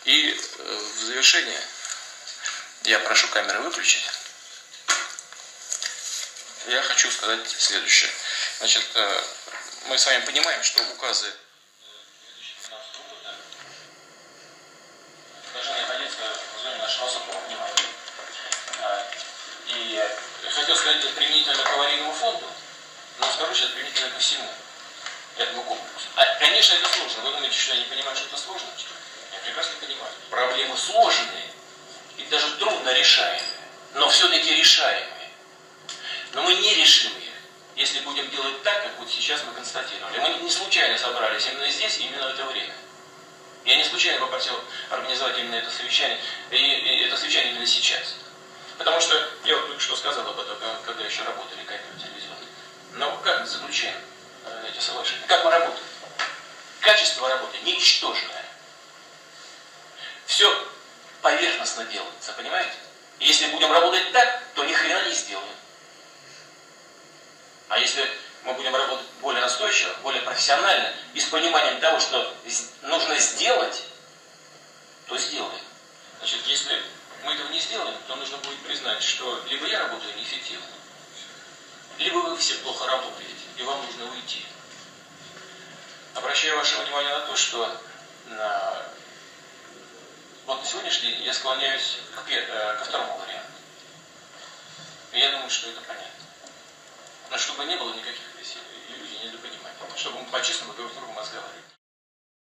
И в завершение я прошу камеры выключить. Я хочу сказать следующее. Значит, мы с вами понимаем, что указы должны находиться в зоне нашего особого внимания. И хотел сказать, это применительно к аварийному фонду, но скажу сейчас применительно ко всему этому комплексу. Конечно, это сложно. Вы думаете, что я не понимаю, что это сложно? Я прекрасно понимаю. Проблемы сложные и даже трудно решаемые, но все-таки решаемые. Но мы не решим их, если будем делать так, как вот сейчас мы констатировали. Мы не случайно собрались именно здесь и именно в это время. Я не случайно попросил организовать именно это совещание, и это совещание именно сейчас. Потому что я вот только что сказал об этом, когда еще работали камеры телевизионные. Но как мы заключаем эти соглашения? Как мы работаем? Качество работы ничтожное. Все поверхностно делается, понимаете? И если будем работать так, то ни хрена не сделаем. А если мы будем работать более настойчиво, более профессионально и с пониманием того, что нужно сделать, то сделаем. Значит, если мы этого не сделаем, то нужно будет признать, что либо я работаю неэффективно, либо вы все плохо работаете, и вам нужно уйти. Обращаю ваше внимание на то, что вот на сегодняшний день я склоняюсь ко второму варианту. И я думаю, что это понятно. Но чтобы не было никаких иллюзий, недопониманий. Чтобы мы по-честному друг с другом разговаривали.